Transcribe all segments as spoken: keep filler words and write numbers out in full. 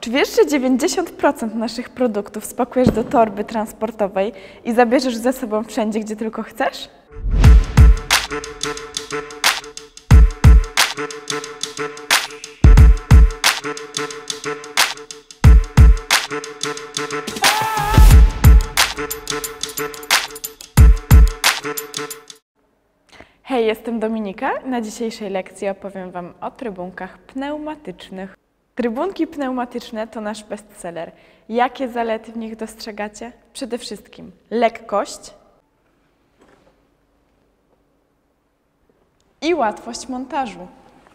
Czy wiesz, że dziewięćdziesiąt procent naszych produktów spakujesz do torby transportowej i zabierzesz ze sobą wszędzie, gdzie tylko chcesz? Hej, jestem Dominika i na dzisiejszej lekcji opowiem Wam o trybunkach pneumatycznych. Trybunki pneumatyczne to nasz bestseller. Jakie zalety w nich dostrzegacie? Przede wszystkim lekkość i łatwość montażu.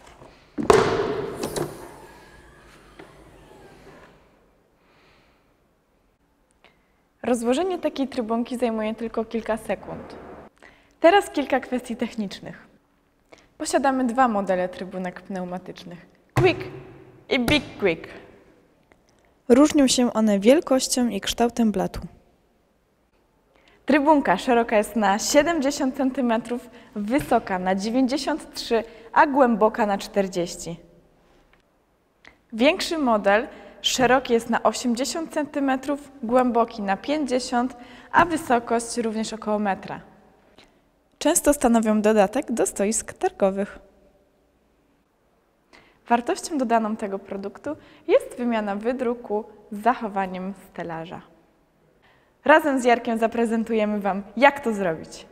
Rozłożenie takiej trybunki zajmuje tylko kilka sekund. Teraz kilka kwestii technicznych. Posiadamy dwa modele trybunek pneumatycznych: Quick i Big Quick. Różnią się one wielkością i kształtem blatu. Trybunka szeroka jest na siedemdziesiąt centymetrów, wysoka na dziewięćdziesiąt trzy, a głęboka na czterdzieści. Większy model szeroki jest na osiemdziesiąt centymetrów, głęboki na pięćdziesiąt, a wysokość również około metra. Często stanowią dodatek do stoisk targowych. Wartością dodaną tego produktu jest wymiana wydruku z zachowaniem stelaża. Razem z Jarkiem zaprezentujemy Wam, jak to zrobić.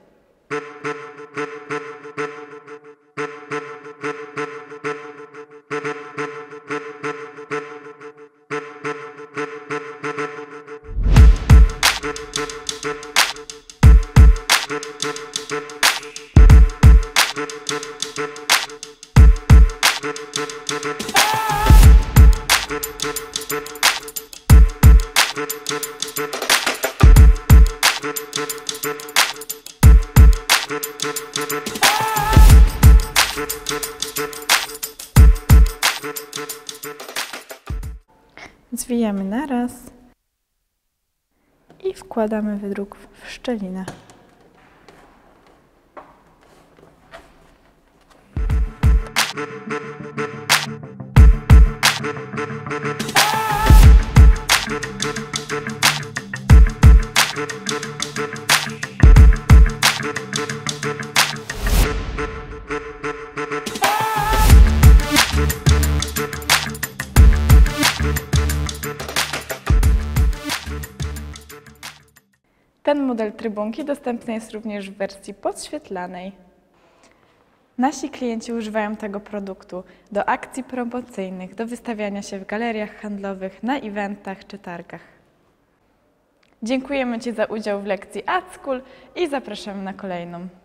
Zwijamy naraz i wkładamy wydruk w szczelinę. Ten model trybunki dostępny jest również w wersji podświetlanej. Nasi klienci używają tego produktu do akcji promocyjnych, do wystawiania się w galeriach handlowych, na eventach czy targach. Dziękujemy Ci za udział w lekcji AdSchool i zapraszamy na kolejną.